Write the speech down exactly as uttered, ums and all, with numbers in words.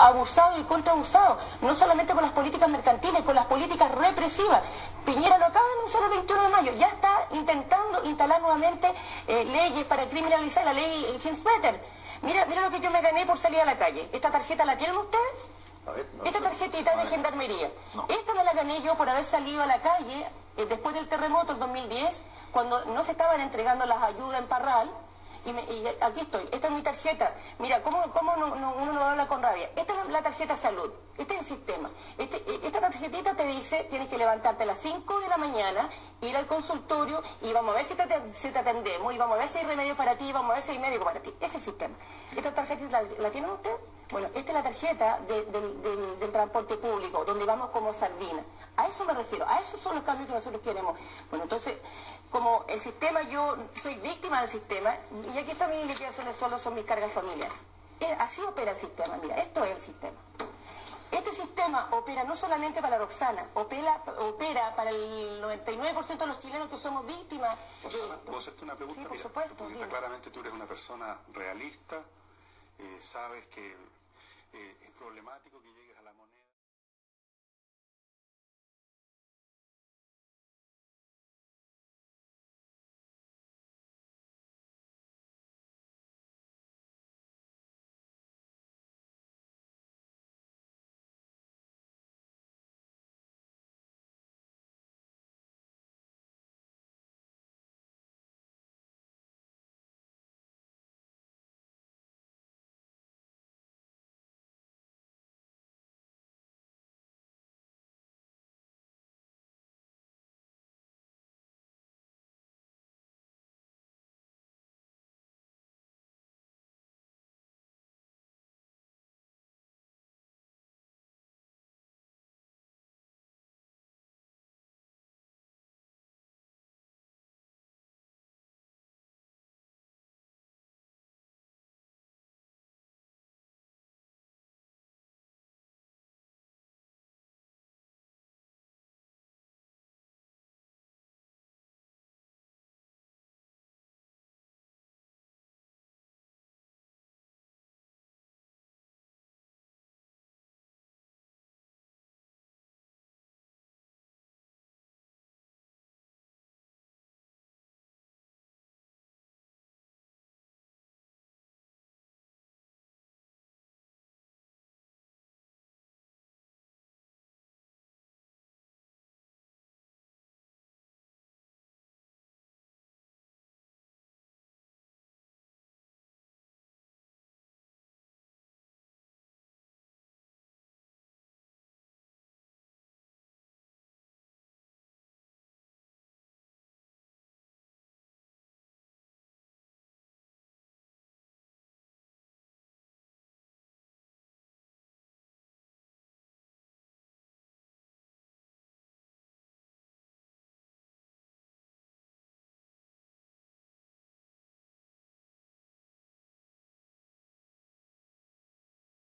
abusado y contraabusado, no solamente con las políticas mercantiles, con las políticas represivas. Piñera lo acaba de anunciar el veintiuno de mayo, ya está intentando instalar nuevamente eh, leyes para criminalizar la ley eh, Hinsmeter. Mira, mira lo que yo me gané por salir a la calle. ¿Esta tarjeta la tienen ustedes? A ver, no, Esta tarjetita de gendarmería. No. Esta me la gané yo por haber salido a la calle eh, después del terremoto del dos mil diez, cuando no se estaban entregando las ayudas en Parral. Y, me, y aquí estoy, esta es mi tarjeta. Mira, ¿cómo, cómo no, no, uno no habla con rabia? Esta es la tarjeta salud, este es el sistema. Este, esta tarjetita te dice, tienes que levantarte a las cinco de la mañana, ir al consultorio y vamos a ver si te, si te atendemos, y vamos a ver si hay remedio para ti, vamos a ver si hay médico para ti. Ese es el sistema. ¿Esta tarjetita la, la tienen ustedes? Bueno, esta es la tarjeta de, de, de, del transporte público, donde vamos como sardina. A eso me refiero, a esos son los cambios que nosotros queremos. Bueno, entonces, como el sistema, yo soy víctima del sistema, y aquí está mi liquidación de sueldo, son mis cargas familiares. Así opera el sistema, mira, esto es el sistema. Este sistema opera no solamente para Roxana, opera, opera para el noventa y nueve por ciento de los chilenos que somos víctimas. Roxana, ¿puedo hacerte una pregunta? Sí, por Mira, supuesto. porque está claramente tú eres una persona realista, eh, sabes que eh, es problemático que llegues a la moneda.